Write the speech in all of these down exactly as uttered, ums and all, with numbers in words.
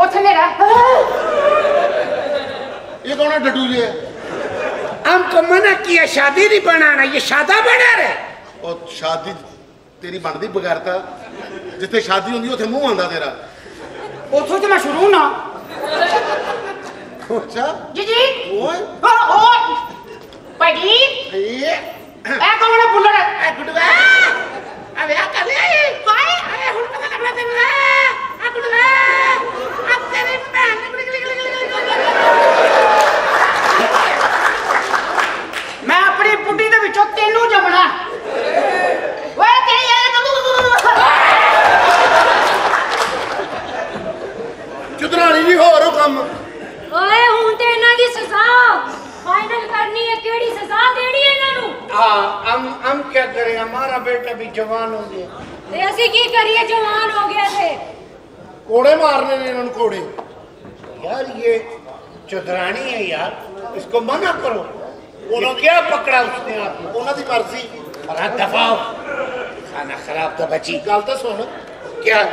उठ मेरा ये कौन है डटू जी? हमको मना किया शादी नहीं बनाना, ये शादा बना रहे। और शादी तेरी बनती बगैरता, जिथे शादी होंगी उथे मुंह आंदा तेरा। उठो तो मैं शुरू ना। अच्छा जी जी ओए ओ ओ पड़ी ये ए कौन है बुल्लड़? ए गुड्डू आ ब्याह कर ले भाई ए हुन पता लगना तेनू आ गुड्डू आ तेरी बहन मैं अपनी बुड्ढी दे विचों तेनू जमना। ओए तेरी ये चुदरानी जी होर कम। ओए हुन ते इना दी सजा फाइनल करनी है, केड़ी सजा देनी है इना नु? हां हम हम क्या करें, हमारा बेटा भी जवान हो गया। ते असि की करिए, जवान हो गया थे। कोड़े मारने ने इन्होंने कोड़े। यार ये चुदरानी है यार, इसको मना करो। उन्होंने क्या पकड़ा उसने आपको? उन्हों की मर्जी। अरे दफाओ, खाना खराब तो बची। गल तो सुन क्या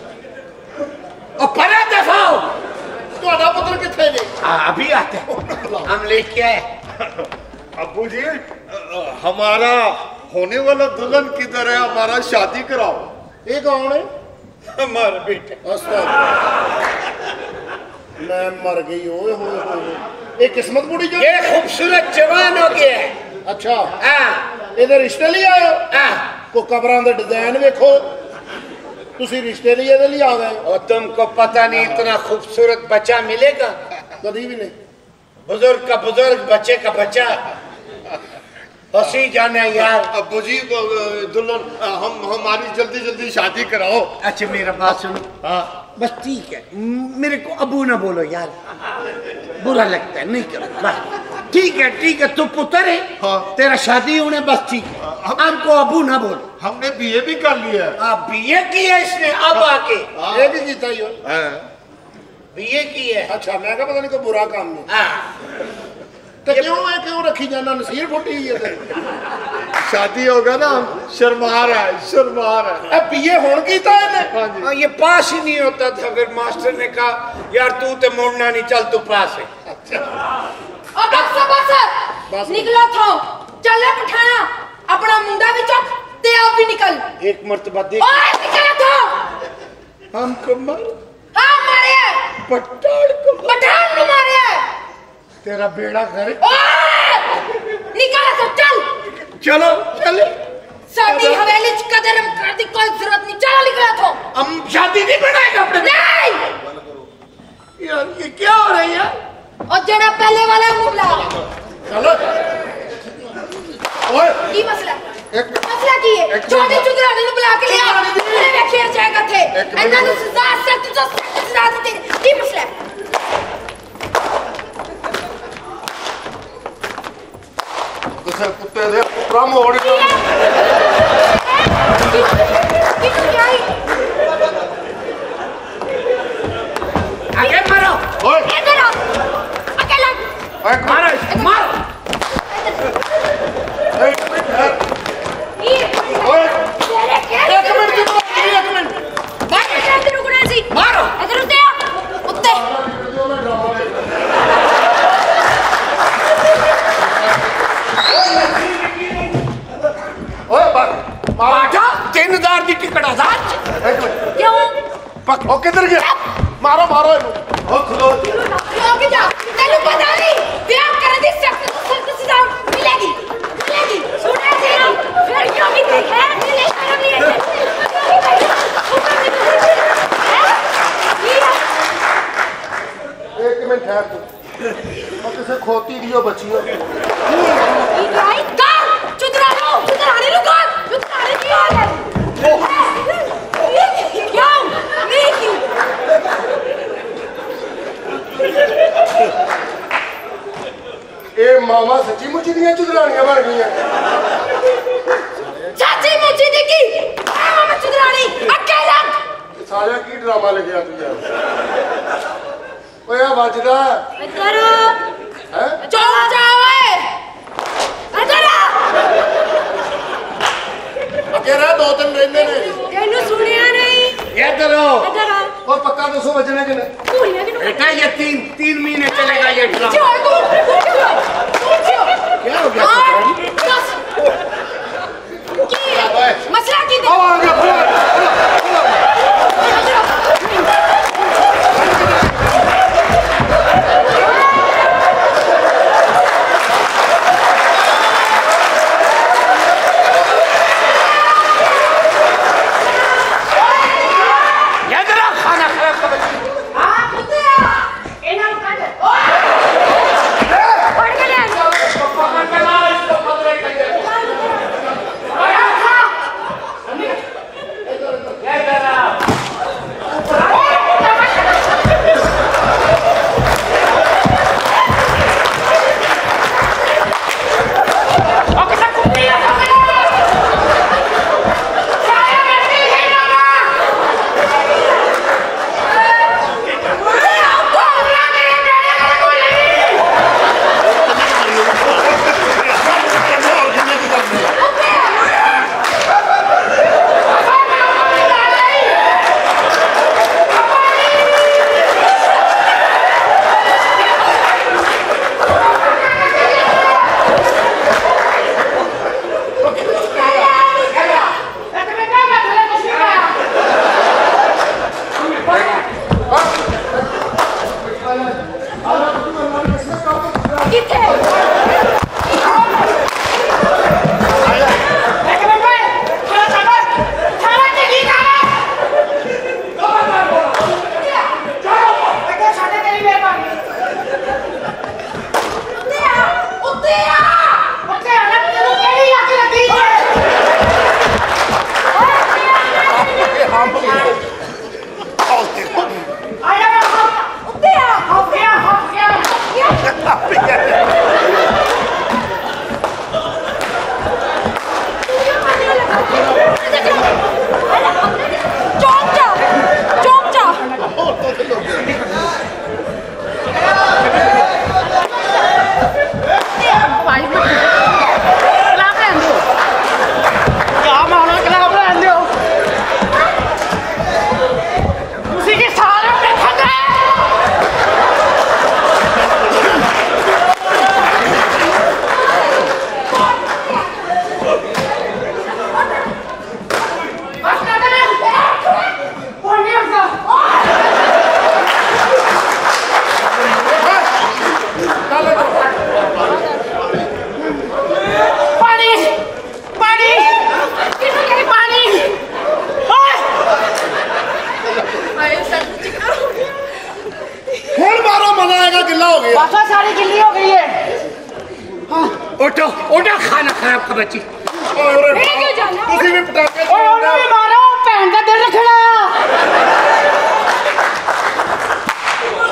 ओ परा दफाओ। तुम्हारा पुत्र किथे ने? अभी आते हैं, हम लेके आए। अब्बू जी हमारा होने वाला दुल्हन किधर है? हमारा शादी कराओ। ये कौन है? हमारे बेटे। मैं मर गई ओए होए होए। ये किस्मत बुढ़ी जो ये खूबसूरत जवान हो गया है। अच्छा हाँ इधर रिश्ते लिए आए हो? हाँ को कबरां दा डिजाइन देखो, तुसी रिश्ते लिए इधर लिए आ गए। और तुमको पता नहीं इतना खूबसूरत बच्चा मिलेगा? कभी भी नहीं। बुजुर्ग का बुजुर्ग, बच्चे का बच्चा। हंसी जाना यार। अब्बू जी दुल्हन हम हमारी जल्दी जल्दी शादी कराओ। अच्छा मेरा बात सुनो। हाँ बस ठीक है, मेरे को अबू ना बोलो यार, बुरा लगता है, नहीं करो बस। ठीक है ठीक है, तू पुत्र है। हाँ। तेरा शादी होने बस ठीक है, हमको अबू ना बोलो। हमने बीए भी कर लिया है। आप बीए की है इसने अब आके? ये भी जीता ही हो। बीए की है। अच्छा मैं क्या पता नहीं कोई बुरा काम नहीं। हाँ तो क्यों है क्यों रखी जाना? नसीर फुटी है तेरी। शादी होगा ना, शर्मा रहा है शर्मा रहा है। अब बीए होन कीता है ने? हाँ जी। हाँ, ये पास ही नहीं होता था, फिर मास्टर ने कहा यार तू तो मुड़ना नहीं, चल तू पास है। ओ बस बस निकलो थो, चले पठाना अपना मुंडा भी चुक ते आप भी निकल। एक मर्तबा देख। ओए निकल थो। हमको मार। हां मारे पठान को। पठान को मारे। तेरा बेड़ा करे। निकाला तो चल। चलो चले। शादी हवेली कदर कर दी, कोई जरूरत नहीं, चलो निकला तो। हम शादी नहीं बनाएगा अपने। नहीं यार ये क्या हो रहा है यार? और जरा पहले वाला मुगला। चलो ओए की मसला एक मसला की है? छोटी चुदरानी ने बुला के लिया, मैंने देखिए जाएगा थे अन्ना ने सजा से तुझे सजा दी तेरी। की मसला दूसरे कुत्ते दे प्रम होने का की तो क्या है? आगे मारो। ओए इधर आओ अकेला मारो मारो। एक मिनट ये ओए तेरे क्या? एक मिनट एक मिनट बात इधर रुकना सी। मारो। इधर उते उते। ओए बाटा तीन हजार की टिकट आजाद। एक मिनट क्यों? पक ओ किधर गया? मारो मारो इनको। ओ खलो क्यों के जा? तेरे पता नहीं ब्याह कर दे सख्त सख्त सजा मिलेगी मिलेगी। सुना तेरा फिर क्यों भी देखे मिले शर्म नहीं है। एक मिनट ठहर तू। मैं किसे खोती दियो बचियो। ये भाई का चुदरा लो चुदराने लो का चुदराने की हाल है। क्यों नहीं की? ए मामा सच्ची मुची दियां चुदरानियां बन गईयां। चाची मुची दी की मामा चुदरानी अकेला। साले की ड्रामा लगे तू यार। ओए आ बजदा इधर हैं? चलो जाओ ए इधर अकेला दो दिन रहंदे ने। तेनू सुनिया नहीं? इधर आओ। इधर आ और पक्का दो सौ बजने के लिए बेटा ये तीन तीन महीने चलेगा ये ड्रामा। क्या हो गया? मसला की उठो उठो खाना खराब का बच्ची क्यों जाना? ओए ओए मारो भैन दा